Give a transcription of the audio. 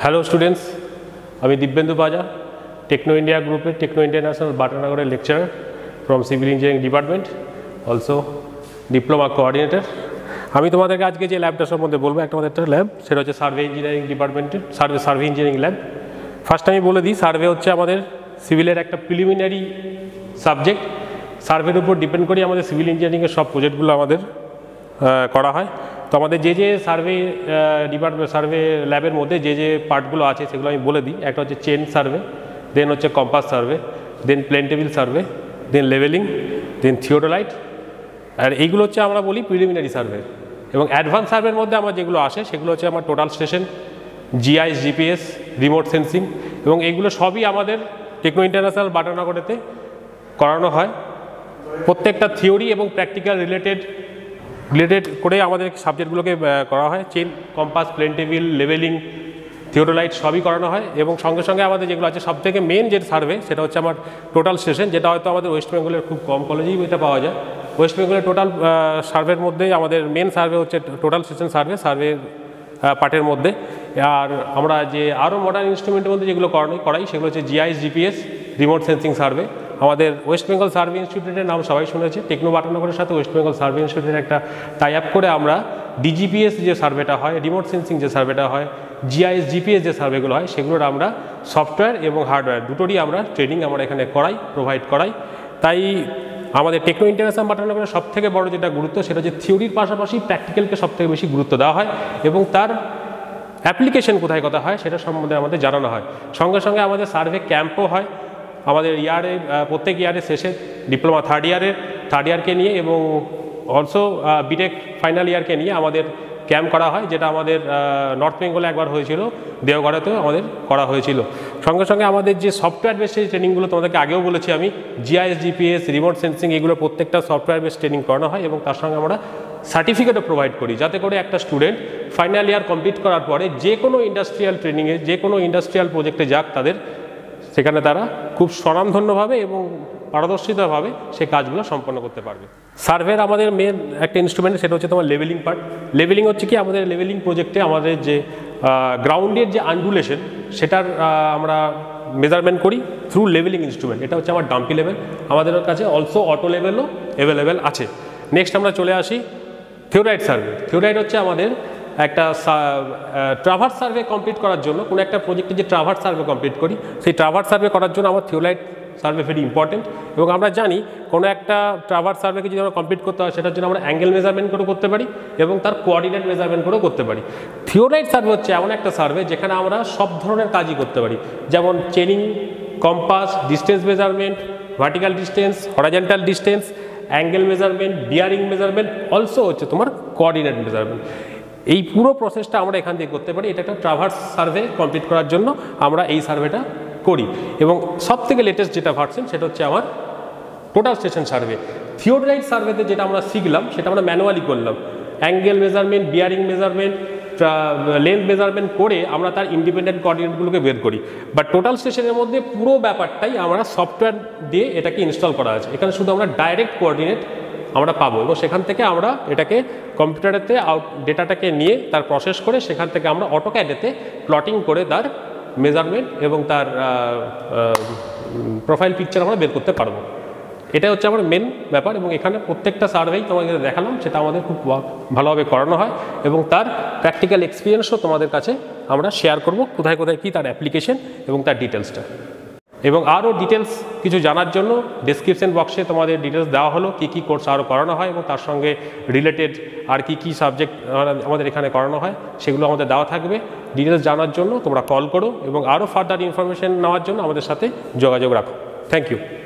Hello students, আমি Dibyendu Baja, Techno India গ্রুপের Techno International বাটানগরের lecturer from civil engineering department, also diploma coordinator. আমি তোমাদেরকে আজকে যে ল্যাবটা সম্বন্ধে বলবো, আমাদের একটা ল্যাব, সেটা হচ্ছে সার্ভে ইঞ্জিনিয়ারিং ডিপার্টমেন্টের সার্ভে ইঞ্জিনিয়ারিং ল্যাব। ফার্স্ট আমি বলে দিই, সার্ভে হচ্ছে আমাদের সিভিলের একটা প্রিলিমিনারি সাবজেক্ট। সার্ভের উপর ডিপেন্ড করে আমাদের সিভিল ইঞ্জিনিয়ারিংয়ের সব প্রজেক্টগুলো আমাদের করা হয়। তো আমাদের যে সার্ভে ডিপার্টমেন্ট সার্ভে ল্যাবের মধ্যে যে পার্টগুলো আছে সেগুলো আমি বলে দিই। একটা হচ্ছে চেন সার্ভে, দেন হচ্ছে compass survey, then plane table survey, then levelling, then theodolite. আর এইগুলো হচ্ছে আমরা বলি প্রিলিমিনারি সার্ভে। এবং অ্যাডভান্স সার্ভের মধ্যে আমার যেগুলো আসে সেগুলো হচ্ছে আমার total station, GIS, GPS, remote sensing, এবং এইগুলো সবই আমাদের টেকনো ইন্টারন্যাশনাল বাটানগরেতে করানো হয়। প্রত্যেকটা থিওরি এবং প্র্যাকটিক্যাল রিলেটেড করে আমাদের সাবজেক্টগুলোকে করা হয়। Chain, compass, plane table, levelling, theodolite সবই করানো হয়। এবং সঙ্গে সঙ্গে আমাদের যেগুলো আছে সবথেকে মেন যে সার্ভে, সেটা হচ্ছে আমার টোটাল স্টেশন, যেটা হয়তো আমাদের ওয়েস্ট বেঙ্গলের খুব কম কলেজেই এটা পাওয়া যায়। ওয়েস্ট বেঙ্গলের টোটাল সার্ভের মধ্যে আমাদের মেন সার্ভে হচ্ছে টোটাল স্টেশন সার্ভের পার্টের মধ্যে। আর আমরা যে আরও মডার্ন ইনস্ট্রুমেন্টের মধ্যে যেগুলো করাই সেগুলো হচ্ছে GIS, GPS, remote sensing survey. আমাদের ওয়েস্ট বেঙ্গল সার্ভে ইনস্টিটিউটের নাম সবাই শুনেছে। টেকনো বাটানগরের সাথে ওয়েস্ট বেঙ্গল সার্ভে ইনস্টিটিউটের একটা টাই আপ করে আমরা ডিজিপিএস যে সার্ভেটা হয়, রিমোট সেন্সিং যে সার্ভেটা হয়, জিআইএস, জিপিএস যে সার্ভেগুলো হয়, সেগুলোর আমরা সফটওয়্যার এবং হার্ডওয়্যার দুটোরই আমরা ট্রেনিং আমরা এখানে প্রোভাইড করাই। তাই আমাদের টেকনো ইন্টারন্যাশনাল বাটানগরের সবথেকে বড় যেটা গুরুত্ব, সেটা হচ্ছে থিওরির পাশাপাশি প্র্যাকটিক্যালকে সবথেকে বেশি গুরুত্ব দেওয়া হয় এবং তার অ্যাপ্লিকেশন কোথায় কথা হয় সেটা সম্বন্ধে আমাদের জানানো হয়। সঙ্গে সঙ্গে আমাদের সার্ভে ক্যাম্পও হয় আমাদের প্রত্যেক ইয়ারের শেষে, ডিপ্লোমা থার্ড ইয়ারকে নিয়ে এবং অলসো বিটেক ফাইনাল ইয়ারকে নিয়ে আমাদের ক্যাম্প করা হয়, যেটা আমাদের নর্থ বেঙ্গলে একবার হয়েছিল, দেওঘরেতেও আমাদের করা হয়েছিল। সঙ্গে সঙ্গে আমাদের যে সফটওয়্যার বেস ট্রেনিংগুলো তোমাদেরকে আগেও বলেছি আমি, জিআইএস, জিপিএস, রিমোট সেন্সিং, এগুলো প্রত্যেকটা সফটওয়্যার বেস ট্রেনিং করানো হয় এবং তার সঙ্গে আমরা সার্টিফিকেটও প্রোভাইড করি, যাতে করে একটা স্টুডেন্ট ফাইনাল ইয়ার কমপ্লিট করার পরে যে কোনো ইন্ডাস্ট্রিয়াল ট্রেনিংয়ে, যে কোনো ইন্ডাস্ট্রিয়াল প্রজেক্টে যাক, সেখানে তারা খুব স্বনামধন্যভাবে এবং পারদর্শিতাভাবে সে কাজগুলো সম্পন্ন করতে পারবে। সার্ভের আমাদের মেন একটা ইনস্ট্রুমেন্ট, সেটা হচ্ছে তোমার লেভেলিং পার্ট। লেভেলিং হচ্ছে কি, আমাদের লেভেলিং প্রজেক্টে আমাদের যে গ্রাউন্ডের যে আনডুলেশন, সেটার আমরা মেজারমেন্ট করি থ্রু লেভেলিং ইনস্ট্রুমেন্ট। এটা হচ্ছে আমার ডাম্পি লেভেল। আমাদের কাছে অলসো অটো লেভেলও অ্যাভেলেবেল আছে। নেক্সট আমরা চলে আসি থিওরাইট সার্ভে। থিওরাইট হচ্ছে আমাদের একটা ট্রাভার্স সার্ভে কমপ্লিট করার জন্য, কোনো একটা প্রজেক্টে যে ট্রাভার্স সার্ভে কমপ্লিট করি, সেই ট্রাভার্স সার্ভে করার জন্য আমার থিওরাইট সার্ভে ভেরি ইম্পর্টেন্ট। এবং আমরা জানি কোনো একটা ট্রাভার্স সার্ভেকে যদি আমরা কমপ্লিট করতে হয়, সেটার জন্য আমরা অ্যাঙ্গেল মেজারমেন্ট করেও করতে পারি এবং তার কোঅর্ডিনেট মেজারমেন্ট করেও করতে পারি। থিওরাইট সার্ভে হচ্ছে এমন একটা সার্ভে যেখানে আমরা সব ধরনের কাজই করতে পারি, যেমন chaining, compass, distance measurement, vertical distance, horizontal distance, angle measurement, bearing measurement, also হচ্ছে তোমার কোঅর্ডিনেট মেজারমেন্ট। এই পুরো প্রসেসটা আমরা এখান থেকে করতে পারি। এটা একটা ট্রাভার্স সার্ভে কমপ্লিট করার জন্য আমরা এই সার্ভেটা করি। এবং সবথেকে লেটেস্ট যেটা ভার্সন, সেটা হচ্ছে আমার টোটাল স্টেশন সার্ভে। থিওডোলাইট সার্ভেতে যেটা আমরা শিখলাম, সেটা আমরা ম্যানুয়ালি করলাম। Angle measurement, bearing measurement, length measurement করে আমরা তার ইন্ডিপেন্ডেন্ট কোঅর্ডিনেটগুলোকে বের করি। বাট টোটাল স্টেশনের মধ্যে পুরো ব্যাপারটাই আমরা সফটওয়্যার দিয়ে এটাকে ইনস্টল করা আছে। এখানে শুধু আমরা ডাইরেক্ট কোঅর্ডিনেট আমরা পাবো এবং সেখান থেকে আমরা এটাকে কম্পিউটারেতে ডেটাটাকে নিয়ে তার প্রসেস করে সেখান থেকে আমরা অটোক্যাডেতে প্লটিং করে তার মেজারমেন্ট এবং তার প্রোফাইল পিকচার আমরা বের করতে পারবো। এটা হচ্ছে আমার মেন ব্যাপার। এবং এখানে প্রত্যেকটা সার্ভেই তোমাদের দেখালাম, সেটা আমাদের খুব ভালোভাবে করানো হয় এবং তার প্র্যাকটিক্যাল এক্সপিরিয়েন্সও তোমাদের কাছে আমরা শেয়ার করব, কোথায় কোথায় কী তার অ্যাপ্লিকেশন এবং তার ডিটেলসটা। এবং আরও ডিটেলস কিছু জানার জন্য ডেসক্রিপশন বক্সে তোমাদের ডিটেলস দেওয়া হলো, কী কোর্স আরও করানো হয় এবং তার সঙ্গে রিলেটেড আর কী সাবজেক্ট আমাদের এখানে করানো হয় সেগুলো আমাদের দেওয়া থাকবে। ডিটেলস জানার জন্য তোমরা কল করো এবং আরও ফার্দার ইনফরমেশন নেওয়ার জন্য আমাদের সাথে যোগাযোগ রাখো। Thank you.